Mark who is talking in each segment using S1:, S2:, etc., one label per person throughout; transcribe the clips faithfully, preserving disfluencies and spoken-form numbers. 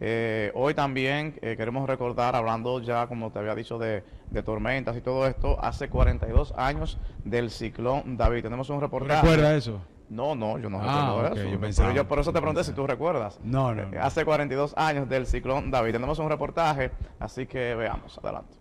S1: Eh, hoy también eh, queremos recordar, hablando ya, como te había dicho, de, de tormentas y todo esto, hace cuarenta y dos años del ciclón David. Tenemos un
S2: ¿Tú
S1: reportaje.
S2: recuerdas eso?
S1: No, no, yo no
S2: Ah,
S1: recuerdo
S2: ok,
S1: eso.
S2: yo
S1: Pero
S2: pensaba.
S1: yo por eso
S2: yo
S1: te pregunté si
S2: pensaba.
S1: tú recuerdas.
S2: No, no,
S1: Eh,
S2: no.
S1: hace cuarenta y dos años del ciclón David. Tenemos un reportaje, así que veamos. Adelante.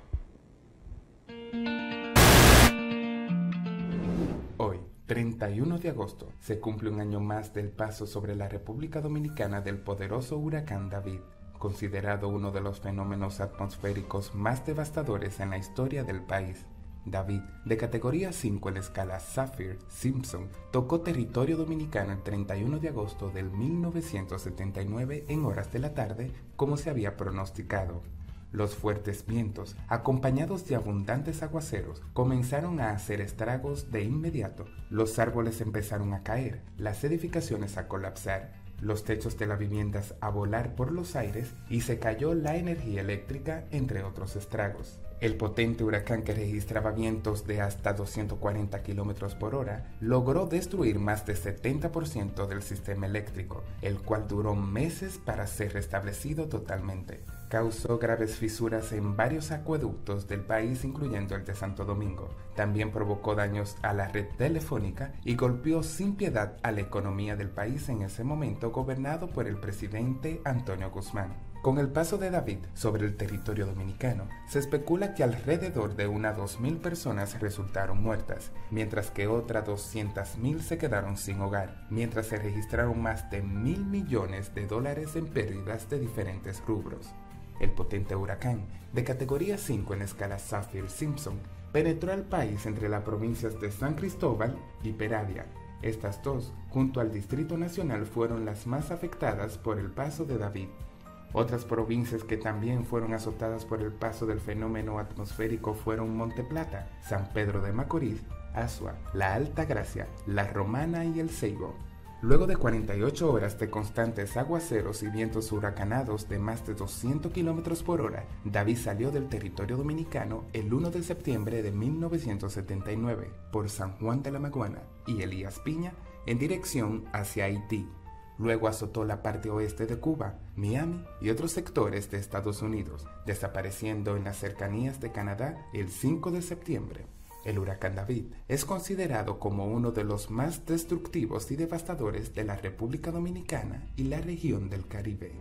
S3: Hoy, treinta y uno de agosto, se cumple un año más del paso sobre la República Dominicana del poderoso huracán David, considerado uno de los fenómenos atmosféricos más devastadores en la historia del país. David, de categoría cinco en la escala Saffir-Simpson, tocó territorio dominicano el treinta y uno de agosto del mil novecientos setenta y nueve en horas de la tarde, como se había pronosticado. Los fuertes vientos, acompañados de abundantes aguaceros, comenzaron a hacer estragos de inmediato. Los árboles empezaron a caer, las edificaciones a colapsar, los techos de las viviendas a volar por los aires y se cayó la energía eléctrica, entre otros estragos. El potente huracán, que registraba vientos de hasta doscientos cuarenta kilómetros por hora, logró destruir más del setenta por ciento del sistema eléctrico, el cual duró meses para ser restablecido totalmente. Causó graves fisuras en varios acueductos del país, incluyendo el de Santo Domingo. También provocó daños a la red telefónica y golpeó sin piedad a la economía del país en ese momento, gobernado por el presidente Antonio Guzmán. Con el paso de David sobre el territorio dominicano, se especula que alrededor de unas dos mil personas resultaron muertas, mientras que otras doscientas mil se quedaron sin hogar, mientras se registraron más de mil millones de dólares en pérdidas de diferentes rubros. El potente huracán, de categoría cinco en la escala Saffir-Simpson, penetró al país entre las provincias de San Cristóbal y Peravia. Estas dos, junto al Distrito Nacional, fueron las más afectadas por el paso de David. Otras provincias que también fueron azotadas por el paso del fenómeno atmosférico fueron Monte Plata, San Pedro de Macorís, Azua, La Altagracia, La Romana y El Seibo. Luego de cuarenta y ocho horas de constantes aguaceros y vientos huracanados de más de doscientos kilómetros por hora, David salió del territorio dominicano el primero de septiembre de mil novecientos setenta y nueve por San Juan de la Maguana y Elías Piña en dirección hacia Haití. Luego azotó la parte oeste de Cuba, Miami y otros sectores de Estados Unidos, desapareciendo en las cercanías de Canadá el cinco de septiembre. El huracán David es considerado como uno de los más destructivos y devastadores de la República Dominicana y la región del Caribe.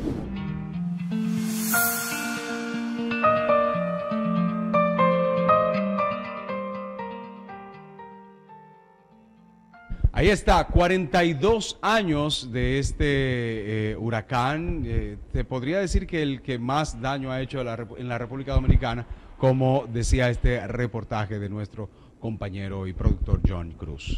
S2: Ahí está, cuarenta y dos años de este eh, huracán. Eh, te podría decir que el que más daño ha hecho la, en la República Dominicana, como decía este reportaje de nuestro compañero y productor John Cruz.